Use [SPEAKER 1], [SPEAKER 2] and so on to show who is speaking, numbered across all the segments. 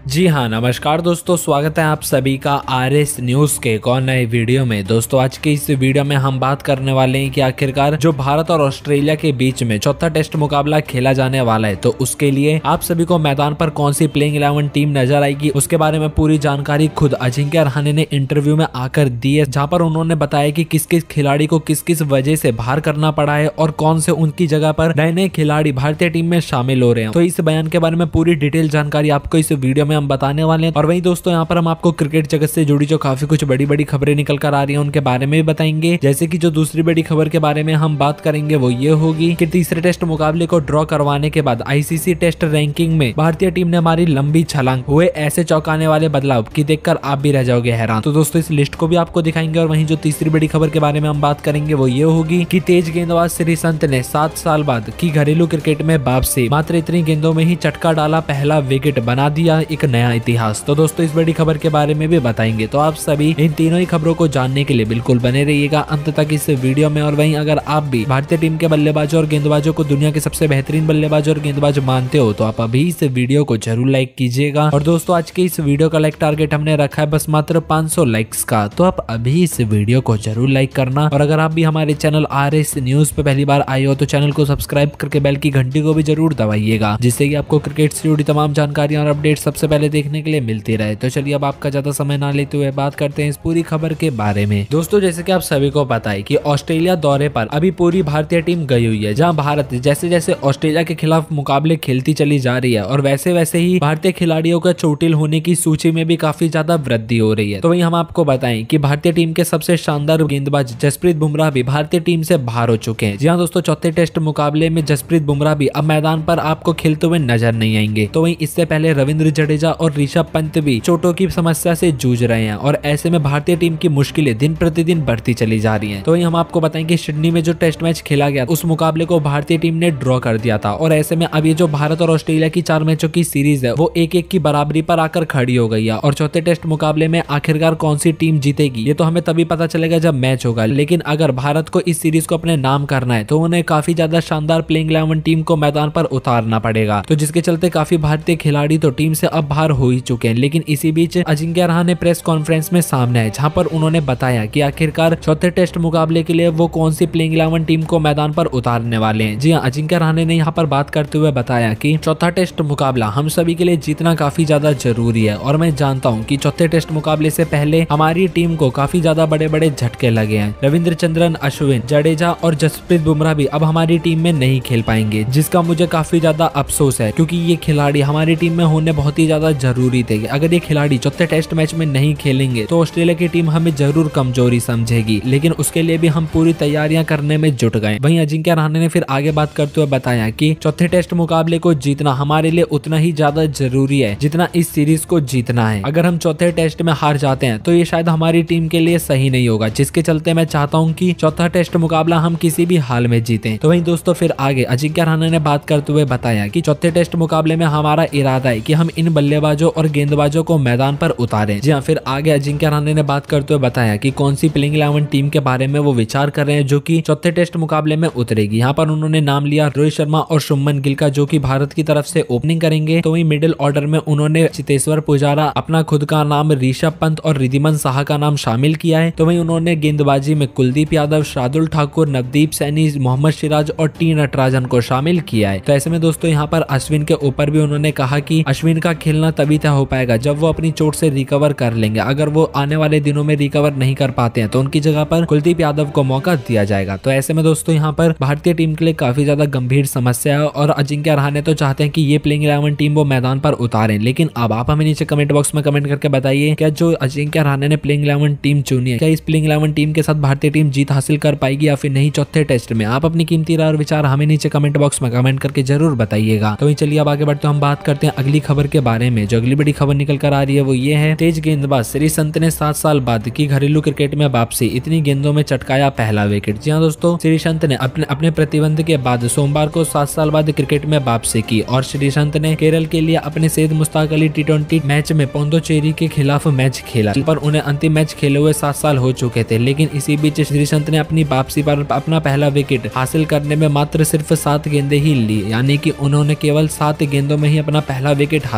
[SPEAKER 1] जी हाँ, नमस्कार दोस्तों, स्वागत है आप सभी का आरएस न्यूज के एक और नए वीडियो में। दोस्तों आज के इस वीडियो में हम बात करने वाले हैं कि आखिरकार जो भारत और ऑस्ट्रेलिया के बीच में चौथा टेस्ट मुकाबला खेला जाने वाला है, तो उसके लिए आप सभी को मैदान पर कौन सी प्लेइंग 11 टीम नजर आएगी, उसके बारे में पूरी जानकारी खुद अजिंक्य रहाणे ने इंटरव्यू में आकर दी है, जहाँ पर उन्होंने बताया कि किस किस खिलाड़ी को किस किस वजह से बाहर करना पड़ा है और कौन से उनकी जगह पर नए नए खिलाड़ी भारतीय टीम में शामिल हो रहे हैं। तो इस बयान के बारे में पूरी डिटेल जानकारी आपको इस वीडियो में हम बताने वाले हैं। और वहीं दोस्तों यहाँ पर हम आपको क्रिकेट जगत से जुड़ी जो काफी कुछ बड़ी बड़ी खबरें निकल कर आ रही हैं उनके बारे में भी बताएंगे। जैसे कि जो दूसरी बड़ी खबर के बारे में हम बात करेंगे वो ये होगी कि तीसरे टेस्ट मुकाबले को ड्रॉ करवाने के बाद आईसीसी टेस्ट रैंकिंग में भारतीय टीम ने हमारी लंबी छलांग हुए ऐसे चौंकाने वाले बदलाव की देखकर आप भी रह जाओगे हैरान। तो दोस्तों इस लिस्ट को भी आपको दिखाएंगे। और वहीं जो तीसरी बड़ी खबर के बारे में हम बात करेंगे वो ये होगी कि तेज गेंदबाज श्रीसंत ने 7 साल बाद की घरेलू क्रिकेट में वापसी, मात्र इतनी गेंदों में ही चटका डाला, पहला विकेट बना दिया एक नया इतिहास। तो दोस्तों इस बड़ी खबर के बारे में भी बताएंगे। तो आप सभी इन तीनों ही खबरों को जानने के लिए बिल्कुल बने रहिएगा अंत तक इस वीडियो में। और वहीं अगर आप भी भारतीय टीम के बल्लेबाजों और गेंदबाजों को दुनिया के सबसे बेहतरीन बल्लेबाज और गेंदबाज मानते हो तो आप अभी इस वीडियो को जरूर लाइक कीजिएगा। और दोस्तों आज के इस वीडियो का लाइक टारगेट हमने रखा है बस मात्र 500 लाइक्स का, तो आप अभी इस वीडियो को जरूर लाइक करना। और अगर आप भी हमारे चैनल आरएस न्यूज पे पहली बार आए हो तो चैनल को सब्सक्राइब करके बेल की घंटी को भी जरूर दबाइएगा, जिससे कि आपको क्रिकेट से जुड़ी तमाम जानकारियां और अपडेट सबसे पहले देखने के लिए मिलती रहे। तो चलिए अब आपका ज्यादा समय ना लेते हुए बात करते हैं इस पूरी खबर के बारे में। दोस्तों जैसे कि आप सभी को पता है कि ऑस्ट्रेलिया दौरे पर अभी पूरी भारतीय टीम गई हुई है, जहां भारत जैसे जैसे ऑस्ट्रेलिया के खिलाफ मुकाबले खेलती चली जा रही है और वैसे वैसे ही भारतीय खिलाड़ियों का चोटिल होने की सूची में भी काफी ज्यादा वृद्धि हो रही है। तो वहीं हम आपको बताएं कि भारतीय टीम के सबसे शानदार गेंदबाज जसप्रीत बुमराह भी भारतीय टीम से बाहर हो चुके हैं। जी हाँ दोस्तों, चौथे टेस्ट मुकाबले में जसप्रीत बुमराह भी अब मैदान पर आपको खेलते हुए नजर नहीं आएंगे। तो वहीं इससे पहले रविंद्र जडेजा और ऋषभ पंत भी चोटों की समस्या से जूझ रहे हैं और ऐसे में भारतीय टीम की मुश्किलें दिन प्रतिदिन बढ़ती चली जा रही हैं। तो वहीं हम आपको बताएं कि सिडनी में जो टेस्ट मैच खेला गया उस मुकाबले को भारतीय टीम ने ड्रॉ कर दिया था और ऐसे में अब ये जो भारत और ऑस्ट्रेलिया की 4 मैचों की सीरीज है वो 1-1 की बराबरी पर आकर खड़ी हो गई है। और चौथे टेस्ट मुकाबले में आखिरकार कौन सी टीम जीतेगी ये तो हमें तभी पता चलेगा जब मैच होगा। लेकिन अगर भारत को इस सीरीज को अपने नाम करना है तो उन्हें काफी ज्यादा शानदार प्लेइंग 11 टीम को मैदान पर उतारना पड़ेगा, तो जिसके चलते काफी भारतीय खिलाड़ी तो टीम से अब बाहर हो ही चुके हैं। लेकिन इसी बीच अजिंक्य रहाणे प्रेस कॉन्फ्रेंस में सामने आए, जहां पर उन्होंने बताया कि आखिरकार चौथे टेस्ट मुकाबले के लिए वो कौन सी प्लेइंग 11 टीम को मैदान पर उतारने वाले हैं। जी हां, अजिंक्य रहाणे ने यहां पर बात करते हुए बताया कि चौथा टेस्ट मुकाबला हम सभी के लिए जीतना काफी ज्यादा जरूरी है और मैं जानता हूं कि चौथे टेस्ट मुकाबले से पहले हमारी टीम को काफी ज्यादा बड़े बड़े झटके लगे हैं। रविंद्रचंद्रन अश्विन, जडेजा और जसप्रीत बुमराह भी अब हमारी टीम में नहीं खेल पाएंगे, जिसका मुझे काफी ज्यादा अफसोस है, क्योंकि ये खिलाड़ी हमारी टीम में होने बहुत ही ज्यादा जरूरी थे। अगर ये खिलाड़ी चौथे टेस्ट मैच में नहीं खेलेंगे तो ऑस्ट्रेलिया की टीम हमें जरूर कमजोरी समझेगी, लेकिन उसके लिए भी हम पूरी तैयारियां करने में जुट गए। वहीं अजिंक्य रहाणे ने फिर आगे बात करते हुए बताया कि चौथे टेस्ट मुकाबले को जीतना हमारे लिए उतना ही ज्यादा जरूरी है जितना इस सीरीज को जीतना है। अगर हम चौथे टेस्ट में हार जाते हैं तो ये शायद हमारी टीम के लिए सही नहीं होगा, जिसके चलते मैं चाहता हूं कि चौथा टेस्ट मुकाबला हम किसी भी हाल में जीतें। तो वहीं दोस्तों फिर आगे अजिंक्य रहाणे ने बात करते हुए बताया कि चौथे टेस्ट मुकाबले में हमारा इरादा है कि हम इन बल्लेबाजों और गेंदबाजों को मैदान पर उतारें। जी हाँ, फिर आगे अजिंक्य रहाणे ने बात करते हुए बताया कि कौन सी प्लेइंग 11 टीम के बारे में वो विचार कर रहे हैं जो कि चौथे टेस्ट मुकाबले में उतरेगी। यहाँ पर उन्होंने नाम लिया रोहित शर्मा और शुभमन गिल का, जो कि भारत की तरफ से ओपनिंग करेंगे। तो वहीं मिडिल ऑर्डर में उन्होंने चेतेश्वर पुजारा, अपना खुद का नाम ऋषभ पंत और रिद्धिमान साहा का नाम शामिल किया है। तो वहीं उन्होंने गेंदबाजी में कुलदीप यादव, शार्दुल ठाकुर, नवदीप सैनी, मोहम्मद सिराज और टी नटराजन को शामिल किया है। तो ऐसे में दोस्तों यहाँ पर अश्विन के ऊपर भी उन्होंने कहा कि अश्विन का खेलना तभी तय हो पाएगा जब वो अपनी चोट से रिकवर कर लेंगे। अगर वो आने वाले दिनों में रिकवर नहीं कर पाते हैं तो उनकी जगह पर कुलदीप यादव को मौका दिया जाएगा। तो ऐसे में दोस्तों यहाँ पर भारतीय टीम के लिए काफी ज्यादा गंभीर समस्या है और अजिंक्य रहाणे तो चाहते हैं कि ये प्लेइंग 11 टीम वो मैदान पर उतारें। लेकिन अब आप हमें नीचे कमेंट बॉक्स में कमेंट करके बताइए, क्या जो अजिंक्य रहाणे ने प्लेइंग 11 टीम चुनी है, क्या इस प्लेइंग 11 टीम के साथ भारतीय टीम जीत हासिल कर पाएगी या फिर नहीं चौथे टेस्ट में? आप अपनी कीमती राय और विचार हमें नीचे कमेंट बॉक्स में कमेंट करके जरूर बताइएगा। तो चलिए अब आगे बढ़ते हम बात करते हैं अगली खबर के बारे में। जो अगली बड़ी खबर निकल कर आ रही है वो ये है, तेज गेंदबाज श्रीसंत ने 7 साल बाद की घरेलू क्रिकेट में वापसी, इतनी गेंदों में चटकाया पहला विकेट। जी हाँ दोस्तों, श्रीसंत ने अपने प्रतिबंध के बाद सोमवार को 7 साल बाद क्रिकेट में वापसी की और श्रीसंत ने केरल के लिए अपने सैयद मुश्ताक अली T20 मैच में पोंडुचेरी के खिलाफ मैच खेला, पर उन्हें अंतिम मैच खेले हुए 7 साल हो चुके थे। लेकिन इसी बीच श्रीसंत ने अपनी वापसी पर अपना पहला विकेट हासिल करने में मात्र सिर्फ 7 गेंदें ही ली, यानी कि उन्होंने केवल 7 गेंदों में ही अपना पहला विकेट हासिल कर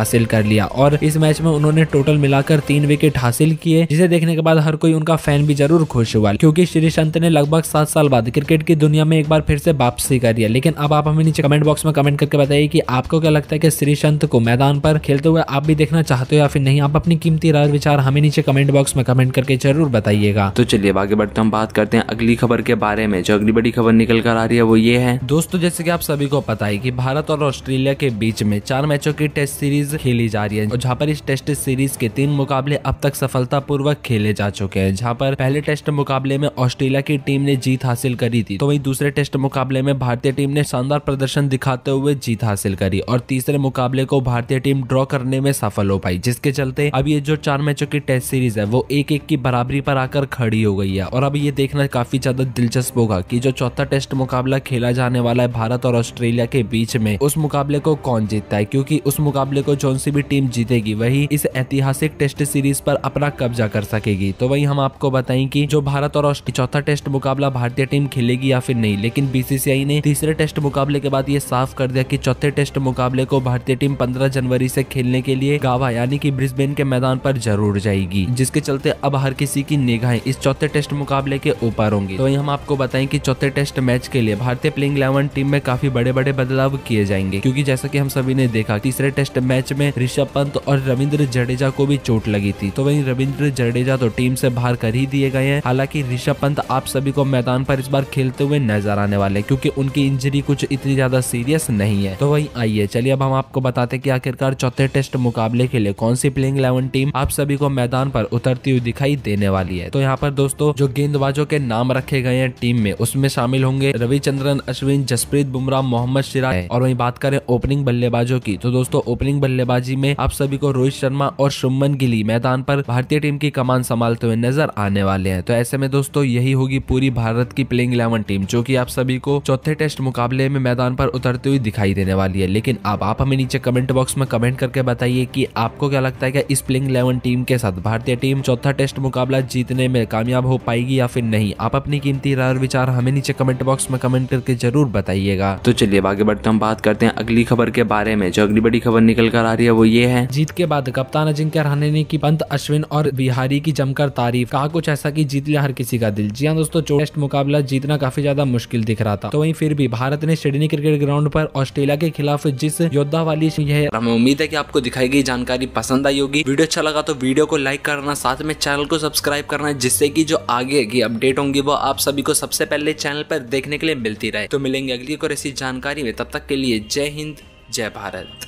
[SPEAKER 1] कर लिया और इस मैच में उन्होंने टोटल मिलाकर 3 विकेट हासिल किए, जिसे देखने के बाद हर कोई उनका फैन भी जरूर खुश हुआ, क्योंकि श्रीसंत ने लगभग 7 साल बाद क्रिकेट की दुनिया में एक बार फिर से वापसी कर दिया। लेकिन अब आप हमें नीचे कमेंट बॉक्स में कमेंट करके बताइए कि आपको क्या लगता है कि श्रीसंत को मैदान पर खेलते हुए आप भी देखना चाहते हो या फिर नहीं। आप अपनी कीमती राय विचार हमें नीचे कमेंट बॉक्स में कमेंट करके जरूर बताइएगा।
[SPEAKER 2] तो चलिए आगे बढ़ते हम बात करते हैं अगली खबर के बारे में। जो अगली बड़ी खबर निकल कर आ रही है वो ये है
[SPEAKER 1] दोस्तों, जैसे कि आप सभी को पता है कि भारत और ऑस्ट्रेलिया के बीच में 4 मैचों की टेस्ट सीरीज खेली जा रही है, और जहां पर इस टेस्ट सीरीज के 3 मुकाबले अब तक सफलतापूर्वक खेले जा चुके हैं। जहां पर पहले टेस्ट मुकाबले में ऑस्ट्रेलिया की टीम ने जीत हासिल करी थी, तो वहीं दूसरे टेस्ट मुकाबले में भारतीय टीम ने शानदार प्रदर्शन दिखाते हुए जीत हासिल करी, और तीसरे मुकाबले को भारतीय टीम ड्रॉ करने में सफल हो पाई, जिसके चलते अब ये जो 4 मैचों की टेस्ट सीरीज है वो 1-1 की बराबरी पर आकर खड़ी हो गई है। और अब ये देखना काफी ज्यादा दिलचस्प होगा कि जो चौथा टेस्ट मुकाबला खेला जाने वाला है भारत और ऑस्ट्रेलिया के बीच में, उस मुकाबले को कौन जीतता है, क्योंकि उस मुकाबले को कौन सी भी टीम जीतेगी वही इस ऐतिहासिक टेस्ट सीरीज पर अपना कब्जा कर सकेगी। तो वही हम आपको बताएं कि जो भारत और चौथा टेस्ट मुकाबला भारतीय टीम खेलेगी या फिर नहीं। लेकिन बीसीसीआई ने तीसरे टेस्ट मुकाबले के बाद ये साफ कर दिया कि चौथे टेस्ट मुकाबले को भारतीय टीम 15 जनवरी से खेलने के लिए गावा यानी कि ब्रिस्बेन के मैदान पर जरूर जाएगी, जिसके चलते अब हर किसी की निगाहें इस चौथे टेस्ट मुकाबले के ऊपर होंगी। तो वही हम आपको बताएं कि चौथे टेस्ट मैच के लिए भारतीय प्लेइंग 11 टीम में काफी बड़े बड़े बदलाव किए जाएंगे, क्योंकि जैसा कि हम सभी ने देखा तीसरे टेस्ट मैच में ऋषभ पंत और रविंद्र जडेजा को भी चोट लगी थी, तो वहीं रविंद्र जडेजा तो टीम से बाहर कर ही दिए गए हैं। हालांकि ऋषभ पंत आप सभी को मैदान पर इस बार खेलते हुए नजर आने वाले, क्योंकि उनकी इंजरी कुछ इतनी ज्यादा सीरियस नहीं है। तो वही आइए चलिए अब हम आपको बताते कि आखिरकार चौथे टेस्ट मुकाबले के लिए कौन सी प्लेइंग 11 टीम आप सभी को मैदान पर उतरती हुई दिखाई देने वाली है। तो यहाँ पर दोस्तों जो गेंदबाजों के नाम रखे गए हैं टीम में, उसमें शामिल होंगे रविचंद्रन अश्विन, जसप्रीत बुमराह, मोहम्मद सिराज। और वहीं बात करें ओपनिंग बल्लेबाजों की, तो दोस्तों ओपनिंग बल्लेबाजी में आप सभी को रोहित शर्मा और शुभमन गिल मैदान पर भारतीय टीम की कमान संभालते हुए नजर आने वाले हैं। तो ऐसे में दोस्तों यही होगी पूरी भारत की प्लेइंग 11 टीम, जो कि आप सभी को चौथे टेस्ट मुकाबले में मैदान पर उतरती हुई दिखाई देने वाली है। लेकिन अब आप हमें नीचे कमेंट बॉक्स में कमेंट करके बताइए कि आपको क्या लगता है कि इस प्लेइंग 11 टीम के साथ भारतीय टीम चौथा टेस्ट मुकाबला जीतने में कामयाब हो पाएगी या फिर नहीं। आप अपनी कीमती राय और विचार हमें नीचे कमेंट बॉक्स में कमेंट करके जरूर बताइएगा।
[SPEAKER 2] तो चलिए आगे बढ़ते हम बात करते हैं अगली खबर के बारे में। जो अगली बड़ी खबर निकल कर आ रही है वो ये है
[SPEAKER 1] जीत के बाद कप्तान अजिंक्य रहाणे ने की पंत, अश्विन और बिहारी की जमकर तारीफ, कहा कुछ ऐसा कि जीत लिया हर किसी का दिल। जी हाँ दोस्तों, टेस्ट मुकाबला जीतना काफी ज्यादा मुश्किल दिख रहा था, तो वहीं फिर भी भारत ने सिडनी क्रिकेट ग्राउंड पर ऑस्ट्रेलिया के खिलाफ जिस योद्धा वाली है,
[SPEAKER 2] हमें उम्मीद है कि आपको दिखाई गई जानकारी पसंद आई होगी। वीडियो अच्छा लगा तो वीडियो को लाइक करना, साथ में चैनल को सब्सक्राइब करना, जिससे कि जो आगे की अपडेट होंगी वो आप सभी को सबसे पहले चैनल पर देखने के लिए मिलती रहे। तो मिलेंगे अगली और ऐसी जानकारी में, तब तक के लिए जय हिंद, जय भारत।